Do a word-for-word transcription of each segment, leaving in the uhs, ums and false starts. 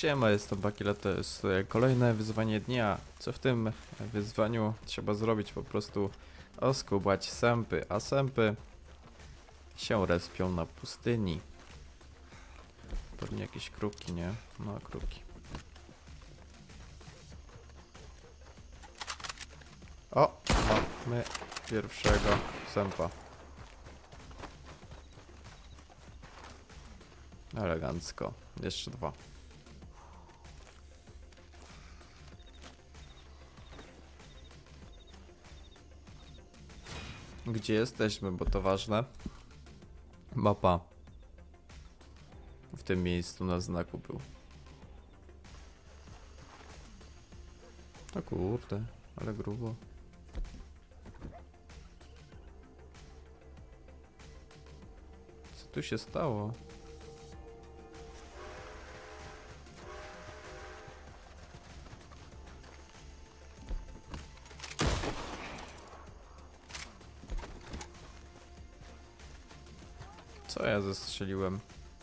Siema, jestem Bakila, to jest e, kolejne wyzwanie dnia. Co w tym wyzwaniu trzeba zrobić? Po prostu oskubać sępy, a sępy się respią na pustyni. Pewnie jakieś kruki, nie? No, kruki. O! Mamy pierwszego sępa. Elegancko. Jeszcze dwa. Gdzie jesteśmy, bo to ważne. Mapa w tym miejscu na znaku był. O kurde, ale grubo. Co tu się stało? Co ja zestrzeliłem?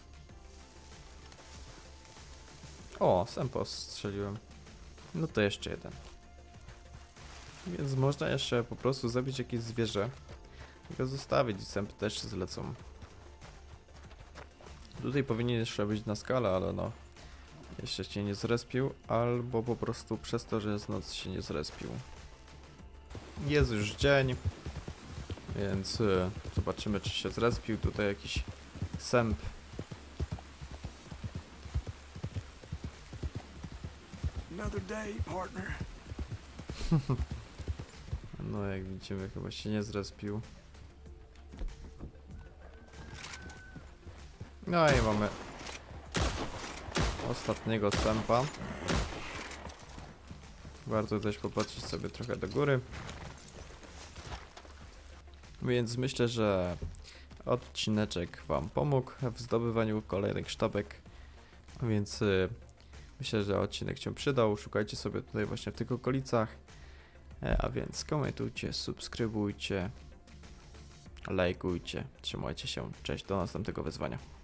O, sępo strzeliłem. No to jeszcze jeden. Więc można jeszcze po prostu zabić jakieś zwierzę i go zostawić i sępy też się zlecą. Tutaj powinien jeszcze być na skalę, ale no jeszcze się nie zrespił, albo po prostu przez to, że jest noc, się nie zrespił. Jest już dzień, więc y, zobaczymy, czy się zrespił. Tutaj jakiś sęp. Another day, partner. No jak widzimy, chyba się nie zrespił. No i mamy ostatniego sępa. Warto też popatrzeć sobie trochę do góry. Więc myślę, że odcineczek wam pomógł w zdobywaniu kolejnych sztabek. Więc y, myślę, że odcinek się przydał. Szukajcie sobie tutaj właśnie w tych okolicach. E, a więc komentujcie, subskrybujcie, lajkujcie. Trzymajcie się. Cześć, do następnego wyzwania.